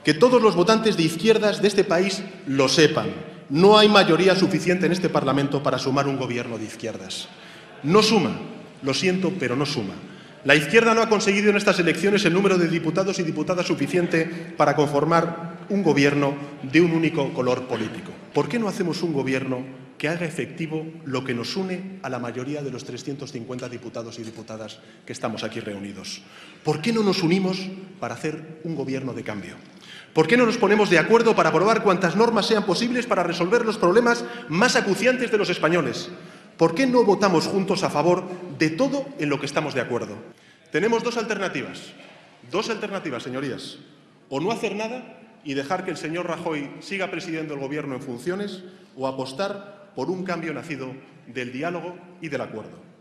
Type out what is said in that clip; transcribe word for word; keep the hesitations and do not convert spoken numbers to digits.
Que todos los votantes de izquierdas de este país lo sepan. No hay mayoría suficiente en este Parlamento para sumar un gobierno de izquierdas. No suma, lo siento, pero no suma. La izquierda no ha conseguido en estas elecciones el número de diputados y diputadas suficiente para conformar un gobierno de un único color político. ¿Por qué no hacemos un gobierno que haga efectivo lo que nos une a la mayoría de los trescientos cincuenta diputados y diputadas que estamos aquí reunidos? ¿Por qué no nos unimos para hacer un gobierno de cambio? ¿Por qué no nos ponemos de acuerdo para aprobar cuantas normas sean posibles para resolver los problemas más acuciantes de los españoles? ¿Por qué no votamos juntos a favor de todo en lo que estamos de acuerdo? Tenemos dos alternativas, dos alternativas, señorías. O no hacer nada y dejar que el señor Rajoy siga presidiendo el Gobierno en funciones, o apostar por un cambio nacido del diálogo y del acuerdo.